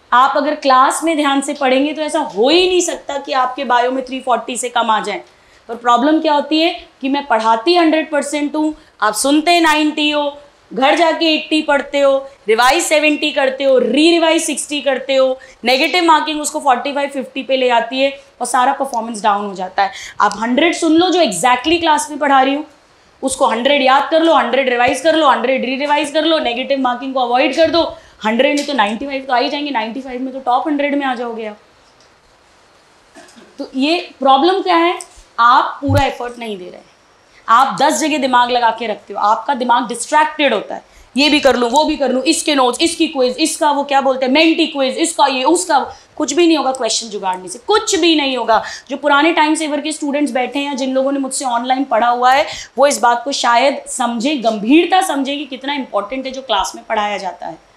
आप अगर क्लास में ध्यान से पढ़ेंगे तो ऐसा हो ही नहीं सकता कि आपके बायो में 340 से कम आ जाए। पर प्रॉब्लम क्या होती है कि मैं पढ़ाती 100% हूँ, आप सुनते 90 हो, घर जाके 80 पढ़ते हो, रिवाइज 70 करते हो, रिवाइज 60 करते हो, नेगेटिव मार्किंग उसको 45-50 पे ले आती है और सारा परफॉर्मेंस डाउन हो जाता है। आप 100 सुन लो जो एग्जैक्टली क्लास में पढ़ा रही हूँ, उसको 100 याद कर लो, 100 रिवाइज कर लो, 100 रिवाइज कर लो, नेगेटिव मार्किंग को अवॉइड कर दो, 100 में तो 95 तो आ ही जाएंगे, 95 में तो टॉप 100 में आ जाओगे आप। तो ये प्रॉब्लम क्या है, आप पूरा एफर्ट नहीं दे रहे, आप 10 जगह दिमाग लगा के रखते हो, आपका दिमाग डिस्ट्रैक्टेड होता है, ये भी कर लूँ वो भी कर लूँ, इसके नोट्स, इसकी क्विज, इसका वो क्या बोलते हैं मेंटी क्विज, इसका ये उसका, कुछ भी नहीं होगा क्वेश्चन जुगाड़ने से, कुछ भी नहीं होगा। जो पुराने टाइम सेवर के स्टूडेंट्स बैठे हैं, जिन लोगों ने मुझसे ऑनलाइन पढ़ा हुआ है, वो इस बात को शायद समझे, गंभीरता समझे कि कितना इंपॉर्टेंट है जो क्लास में पढ़ाया जाता है।